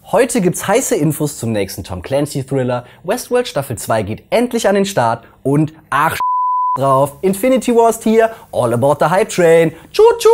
Heute gibt's heiße Infos zum nächsten Tom Clancy Thriller, Westworld Staffel 2 geht endlich an den Start und ach drauf, Infinity War ist hier, all about the Hype Train, tschu-tschu!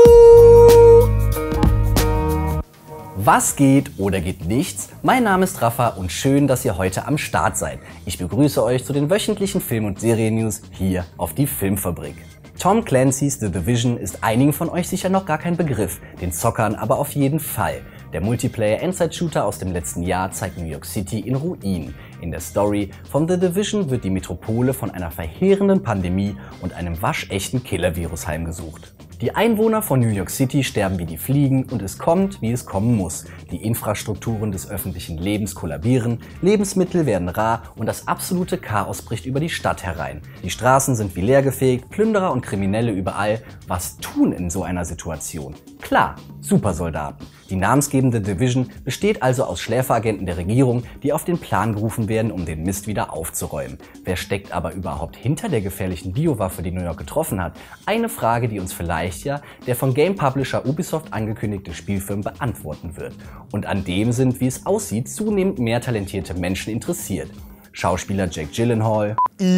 Was geht oder geht nichts? Mein Name ist Rafa und schön, dass ihr heute am Start seid. Ich begrüße euch zu den wöchentlichen Film- und Serien-News hier auf die Filmfabrik. Tom Clancy's The Division ist einigen von euch sicher noch gar kein Begriff, den Zockern aber auf jeden Fall. Der Multiplayer-Endzeit-Shooter aus dem letzten Jahr zeigt New York City in Ruinen. In der Story von The Division wird die Metropole von einer verheerenden Pandemie und einem waschechten Killer-Virus heimgesucht. Die Einwohner von New York City sterben wie die Fliegen und es kommt, wie es kommen muss. Die Infrastrukturen des öffentlichen Lebens kollabieren, Lebensmittel werden rar und das absolute Chaos bricht über die Stadt herein. Die Straßen sind wie leergefegt, Plünderer und Kriminelle überall. Was tun in so einer Situation? Klar, Supersoldaten. Die namensgebende Division besteht also aus Schläferagenten der Regierung, die auf den Plan gerufen werden, um den Mist wieder aufzuräumen. Wer steckt aber überhaupt hinter der gefährlichen Biowaffe, die New York getroffen hat? Eine Frage, die uns vielleicht ja der von Game Publisher Ubisoft angekündigte Spielfilm beantworten wird. Und an dem sind, wie es aussieht, zunehmend mehr talentierte Menschen interessiert. Schauspieler Jake Gyllenhaal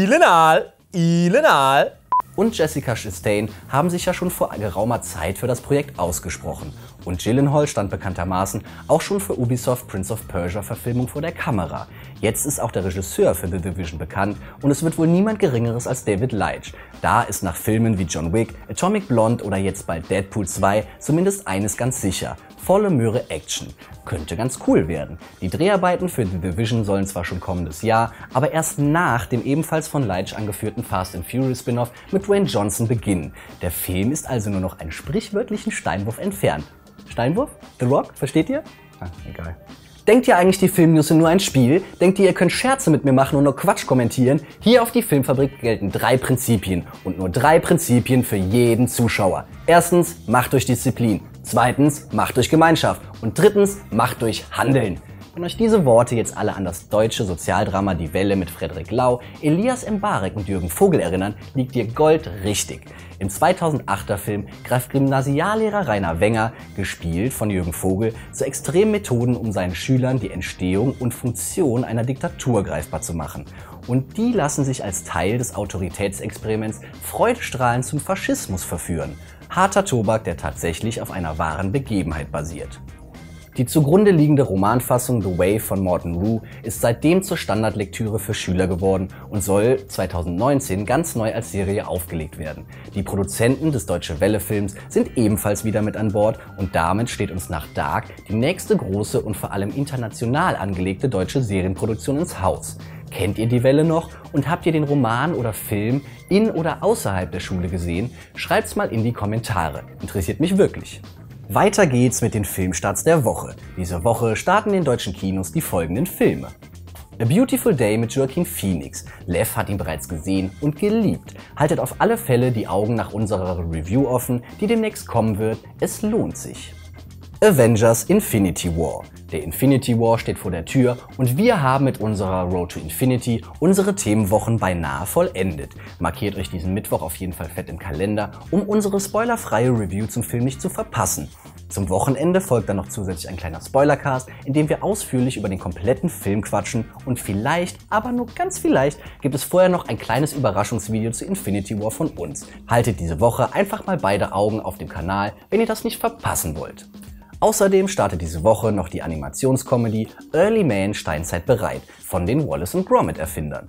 und Jessica Chastain haben sich ja schon vor geraumer Zeit für das Projekt ausgesprochen. Und Gyllenhaal stand bekanntermaßen auch schon für Ubisoft Prince of Persia Verfilmung vor der Kamera. Jetzt ist auch der Regisseur für The Division bekannt und es wird wohl niemand Geringeres als David Leitch. Da ist nach Filmen wie John Wick, Atomic Blonde oder jetzt bald Deadpool 2 zumindest eines ganz sicher: volle Möhre Action. Könnte ganz cool werden. Die Dreharbeiten für The Division sollen zwar schon kommendes Jahr, aber erst nach dem ebenfalls von Leitch angeführten Fast and Furious Spin-off mit Dwayne Johnson beginnen. Der Film ist also nur noch einen sprichwörtlichen Steinwurf entfernt. Steinwurf? The Rock? Versteht ihr? Ah, egal. Denkt ihr eigentlich, die Filmnews sind nur ein Spiel? Denkt ihr, ihr könnt Scherze mit mir machen und nur Quatsch kommentieren? Hier auf die Filmfabrik gelten 3 Prinzipien und nur 3 Prinzipien für jeden Zuschauer. Erstens, macht durch Disziplin. Zweitens, macht durch Gemeinschaft. Und drittens, macht durch Handeln. Wenn euch diese Worte jetzt alle an das deutsche Sozialdrama Die Welle mit Frederik Lau, Elias Mbarek und Jürgen Vogel erinnern, liegt ihr Gold richtig. Im 2008er Film greift Gymnasiallehrer Rainer Wenger, gespielt von Jürgen Vogel, zu extremen Methoden, um seinen Schülern die Entstehung und Funktion einer Diktatur greifbar zu machen. Und die lassen sich als Teil des Autoritätsexperiments freudestrahlend zum Faschismus verführen. Harter Tobak, der tatsächlich auf einer wahren Begebenheit basiert. Die zugrunde liegende Romanfassung The Way von Morton Rhue ist seitdem zur Standardlektüre für Schüler geworden und soll 2019 ganz neu als Serie aufgelegt werden. Die Produzenten des Deutsche Welle-Films sind ebenfalls wieder mit an Bord und damit steht uns nach Dark die nächste große und vor allem international angelegte deutsche Serienproduktion ins Haus. Kennt ihr Die Welle noch und habt ihr den Roman oder Film in oder außerhalb der Schule gesehen? Schreibt's mal in die Kommentare. Interessiert mich wirklich. Weiter geht's mit den Filmstarts der Woche. Diese Woche starten in den deutschen Kinos die folgenden Filme: A Beautiful Day mit Joaquin Phoenix. Lev hat ihn bereits gesehen und geliebt. Haltet auf alle Fälle die Augen nach unserer Review offen, die demnächst kommen wird. Es lohnt sich. Avengers Infinity War. Der Infinity War steht vor der Tür und wir haben mit unserer Road to Infinity unsere Themenwochen beinahe vollendet. Markiert euch diesen Mittwoch auf jeden Fall fett im Kalender, um unsere spoilerfreie Review zum Film nicht zu verpassen. Zum Wochenende folgt dann noch zusätzlich ein kleiner Spoilercast, in dem wir ausführlich über den kompletten Film quatschen und vielleicht, aber nur ganz vielleicht, gibt es vorher noch ein kleines Überraschungsvideo zu Infinity War von uns. Haltet diese Woche einfach mal beide Augen auf dem Kanal, wenn ihr das nicht verpassen wollt. Außerdem startet diese Woche noch die Animationscomedy Early Man Steinzeit bereit von den Wallace & Gromit Erfindern.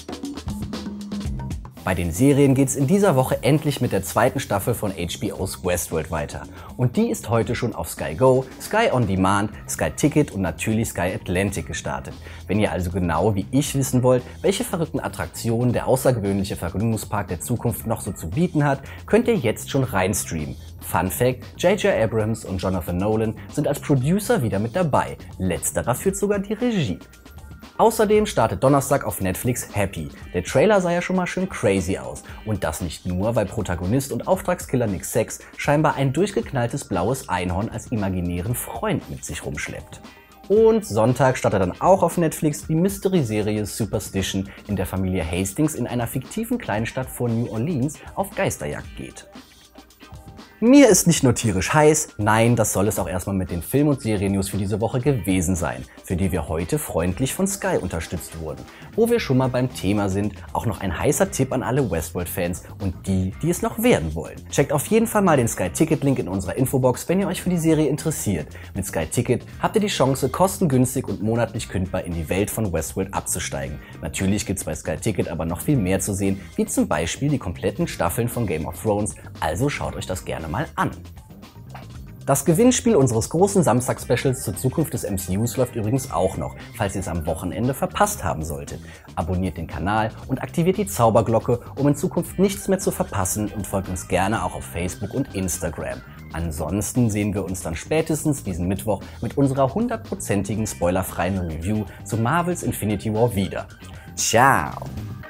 Bei den Serien geht's in dieser Woche endlich mit der zweiten Staffel von HBO's Westworld weiter. Und die ist heute schon auf Sky Go, Sky On Demand, Sky Ticket und natürlich Sky Atlantic gestartet. Wenn ihr also genau wie ich wissen wollt, welche verrückten Attraktionen der außergewöhnliche Vergnügungspark der Zukunft noch so zu bieten hat, könnt ihr jetzt schon reinstreamen. Fun Fact: J.J. Abrams und Jonathan Nolan sind als Producer wieder mit dabei. Letzterer führt sogar die Regie. Außerdem startet Donnerstag auf Netflix Happy. Der Trailer sah ja schon mal schön crazy aus. Und das nicht nur, weil Protagonist und Auftragskiller Nick Sachs scheinbar ein durchgeknalltes blaues Einhorn als imaginären Freund mit sich rumschleppt. Und Sonntag startet dann auch auf Netflix die Mystery-Serie Superstition, in der Familie Hastings in einer fiktiven Kleinstadt vor New Orleans auf Geisterjagd geht. Mir ist nicht nur tierisch heiß, nein, das soll es auch erstmal mit den Film- und Serien-News für diese Woche gewesen sein, für die wir heute freundlich von Sky unterstützt wurden. Wo wir schon mal beim Thema sind, auch noch ein heißer Tipp an alle Westworld-Fans und die, die es noch werden wollen. Checkt auf jeden Fall mal den Sky-Ticket-Link in unserer Infobox, wenn ihr euch für die Serie interessiert. Mit Sky-Ticket habt ihr die Chance, kostengünstig und monatlich kündbar in die Welt von Westworld abzusteigen. Natürlich gibt's bei Sky-Ticket aber noch viel mehr zu sehen, wie zum Beispiel die kompletten Staffeln von Game of Thrones, also schaut euch das gerne mal an. Das Gewinnspiel unseres großen Samstag-Specials zur Zukunft des MCUs läuft übrigens auch noch, falls ihr es am Wochenende verpasst haben solltet. Abonniert den Kanal und aktiviert die Zauberglocke, um in Zukunft nichts mehr zu verpassen, und folgt uns gerne auch auf Facebook und Instagram. Ansonsten sehen wir uns dann spätestens diesen Mittwoch mit unserer 100%igen spoilerfreien Review zu Marvel's Infinity War wieder. Ciao!